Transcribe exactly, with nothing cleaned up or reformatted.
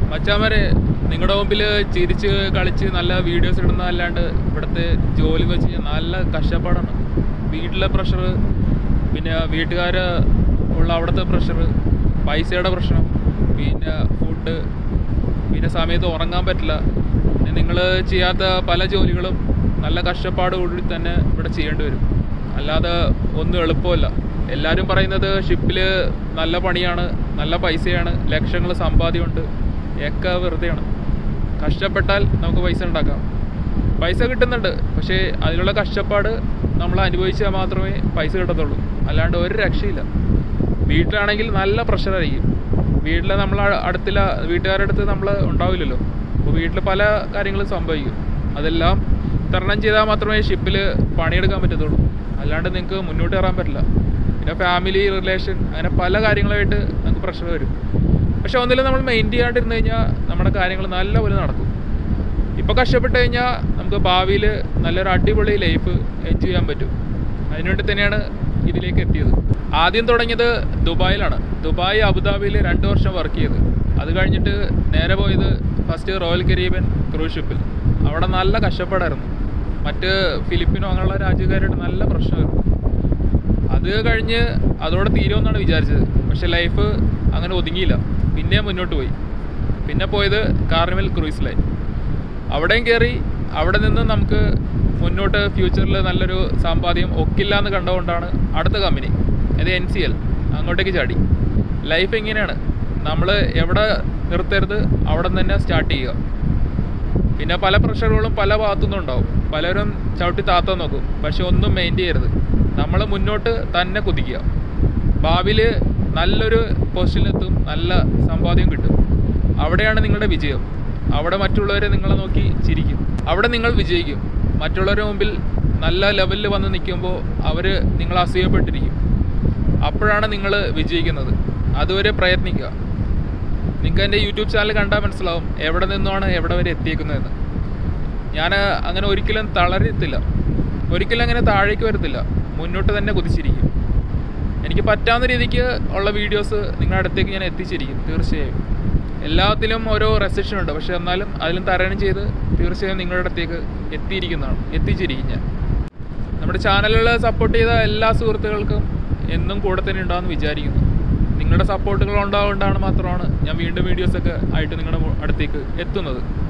മച്ചാമാരെ നിങ്ങളുടെ മുമ്പിൽ ചിരിച്ച് കളിച്ച് നല്ല വീഡിയോസ് ഇടുന്നതല്ലാണ്ട് ഇവിടുത്തെ ജോലി വെച്ച് നല്ല കഷ്ടപ്പാടാണ്. വീട്ടിലെ പ്രഷർ, പിന്നെ വീട്ടുകാർ ഉള്ള അവിടുത്തെ പ്രഷർ, പൈസയുടെ പ്രശ്നം, പിന്നെ ഫുഡ്, പിന്നെ സമയത്ത് ഉറങ്ങാൻ പറ്റില്ല. പിന്നെ നിങ്ങൾ ചെയ്യാത്ത പല ജോലികളും നല്ല കഷ്ടപ്പാടുകൂടി തന്നെ ഇവിടെ ചെയ്യേണ്ടി വരും. അല്ലാതെ ഒന്നും എളുപ്പമല്ല. എല്ലാവരും പറയുന്നത് ഷിപ്പിൽ നല്ല പണിയാണ്, നല്ല പൈസയാണ്, ലക്ഷങ്ങൾ സമ്പാദ്യമുണ്ട്. ഒക്കെ വെറുതെയാണ്. കഷ്ടപ്പെട്ടാൽ നമുക്ക് പൈസ ഉണ്ടാക്കാം. പൈസ കിട്ടുന്നുണ്ട്, പക്ഷേ അതിലുള്ള കഷ്ടപ്പാട് നമ്മൾ അനുഭവിച്ചാൽ മാത്രമേ പൈസ കിട്ടത്തുള്ളൂ. അല്ലാണ്ട് ഒരു രക്ഷയില്ല. വീട്ടിലാണെങ്കിൽ നല്ല പ്രഷറായിരിക്കും. വീട്ടിൽ നമ്മൾ അടുത്തില്ല, വീട്ടുകാരുടെ അടുത്ത് നമ്മൾ ഉണ്ടാവില്ലല്ലോ. അപ്പോൾ വീട്ടിൽ പല കാര്യങ്ങളും സംഭവിക്കും. അതെല്ലാം തരണം ചെയ്താൽ മാത്രമേ ഷിപ്പിൽ പണിയെടുക്കാൻ പറ്റത്തുള്ളൂ. അല്ലാണ്ട് നിങ്ങൾക്ക് മുന്നോട്ട് കയറാൻ പറ്റില്ല. പിന്നെ ഫാമിലി, റിലേഷൻ, അങ്ങനെ പല കാര്യങ്ങളുമായിട്ട് നമുക്ക് പ്രഷർ വരും. പക്ഷെ ഒന്നിലും നമ്മൾ മെയിൻ ചെയ്യാണ്ടിരുന്നു കഴിഞ്ഞാൽ നമ്മുടെ കാര്യങ്ങൾ നല്ലപോലെ നടക്കും. ഇപ്പോൾ കഷ്ടപ്പെട്ട് കഴിഞ്ഞാൽ നമുക്ക് ഭാവിയിൽ നല്ലൊരു അടിപൊളി ലൈഫ് എൻജോയ് ചെയ്യാൻ പറ്റും. അതിനുവേണ്ടി തന്നെയാണ് ഇതിലേക്ക് എത്തിയത്. ആദ്യം തുടങ്ങിയത് ദുബായിലാണ്. ദുബായ്, അബുദാബിയിൽ രണ്ട് വർഷം വർക്ക് ചെയ്ത്, അത് കഴിഞ്ഞിട്ട് നേരെ പോയത് ഫസ്റ്റ് റോയൽ കരീബിയൻ ക്രൂസ് ഷിപ്പിൽ. അവിടെ നല്ല കഷ്ടപ്പാടായിരുന്നു. മറ്റ് ഫിലിപ്പിനോ അങ്ങനെയുള്ള രാജ്യക്കാരായിട്ട് നല്ല പ്രശ്നമായിരുന്നു. അത് കഴിഞ്ഞ് അതോടെ തീരുമെന്നാണ് വിചാരിച്ചത്. പക്ഷെ ലൈഫ് അങ്ങനെ ഒതുങ്ങിയില്ല. പിന്നെ മുന്നോട്ട് പോയി. പിന്നെ പോയത് കാർണിവൽ ക്രൂയിസ് ലൈൻ. അവിടെയും കയറി. അവിടെ നിന്ന് നമുക്ക് മുന്നോട്ട് ഫ്യൂച്ചറിൽ നല്ലൊരു സമ്പാദ്യം ഒക്കില്ല എന്ന് കണ്ടുകൊണ്ടാണ് അടുത്ത കമ്പനി, അത് എൻ സി എൽ, അങ്ങോട്ടേക്ക് ചാടി. ലൈഫ് ഇങ്ങനെയാണ്. നമ്മൾ എവിടെ നിർത്തരുത്, അവിടെ നിന്ന് തന്നെ സ്റ്റാർട്ട് ചെയ്യുക. പിന്നെ പല പ്രഷറുകളും പല ഭാഗത്തുനിന്നും ഉണ്ടാവും. പലരും ചവിട്ടി താത്താൻ നോക്കും, പക്ഷെ ഒന്നും മെയിൻറ്റെയിൻ ചെയ്യരുത്. നമ്മൾ മുന്നോട്ട് തന്നെ കുതിക്കുക. ഭാവിയിൽ നല്ലൊരു പൊസിഷനിലെത്തും, നല്ല സമ്പാദ്യം കിട്ടും. അവിടെയാണ് നിങ്ങളുടെ വിജയം. അവിടെ മറ്റുള്ളവരെ നിങ്ങളെ നോക്കി ചിരിക്കും. അവിടെ നിങ്ങൾ വിജയിക്കും. മറ്റുള്ളവരുടെ മുമ്പിൽ നല്ല ലെവലിൽ വന്ന് നിൽക്കുമ്പോൾ അവർ നിങ്ങൾ അസൂയപ്പെട്ടിരിക്കും. അപ്പോഴാണ് നിങ്ങൾ വിജയിക്കുന്നത്. അതുവരെ പ്രയത്നിക്കുക. നിങ്ങൾക്ക് എൻ്റെ യൂട്യൂബ് ചാനൽ കണ്ടാൽ മനസ്സിലാവും എവിടെ നിന്നാണ് എവിടെ വരെ എത്തിയേക്കുന്നതെന്ന്. ഞാൻ അങ്ങനെ ഒരിക്കലും തളരത്തില്ല, ഒരിക്കലും അങ്ങനെ താഴേക്ക് വരത്തില്ല. മുന്നോട്ട് തന്നെ കുതിച്ചിരിക്കും. എനിക്ക് പറ്റാവുന്ന രീതിക്ക് ഉള്ള വീഡിയോസ് നിങ്ങളുടെ അടുത്തേക്ക് ഞാൻ എത്തിച്ചിരിക്കും. തീർച്ചയായും എല്ലാത്തിലും ഓരോ റെസ്ട്രിക്ഷൻ ഉണ്ട്, പക്ഷെ എന്നാലും അതിലും തരണം ചെയ്ത് തീർച്ചയായും നിങ്ങളുടെ അടുത്തേക്ക് എത്തിയിരിക്കുന്നതാണ്, എത്തിച്ചിരിക്കും ഞാൻ. നമ്മുടെ ചാനലുകൾ സപ്പോർട്ട് ചെയ്ത എല്ലാ സുഹൃത്തുക്കൾക്കും എന്നും കൂടെ തന്നെ ഉണ്ടാകുമെന്ന് വിചാരിക്കുന്നു. നിങ്ങളുടെ സപ്പോർട്ടുകൾ ഉണ്ടാകൊണ്ടാണ് മാത്രമാണ് ഞാൻ വീണ്ടും വീഡിയോസൊക്കെ ആയിട്ട് നിങ്ങളുടെ അടുത്തേക്ക് എത്തുന്നത്.